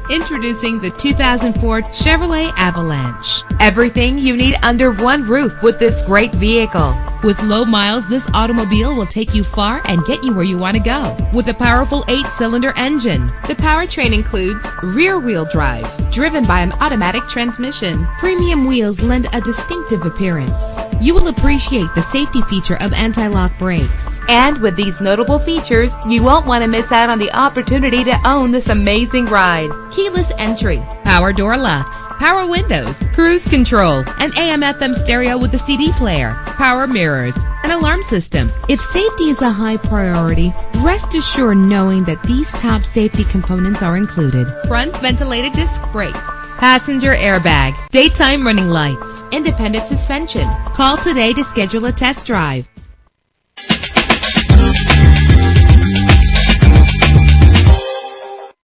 Introducing the 2004 Chevrolet Avalanche. Everything you need under one roof with this great vehicle. With low miles, this automobile will take you far and get you where you want to go. With a powerful 8-cylinder engine, the powertrain includes rear-wheel drive, driven by an automatic transmission. Premium wheels lend a distinctive appearance. You will appreciate the safety feature of anti-lock brakes. And with these notable features, you won't want to miss out on the opportunity to own this amazing ride. Keyless entry, power door locks, power windows, cruise control, an AM/FM stereo with a CD player, power mirrors, an alarm system. If safety is a high priority, rest assured knowing that these top safety components are included. Front ventilated disc brakes, passenger airbag, daytime running lights, independent suspension. Call today to schedule a test drive.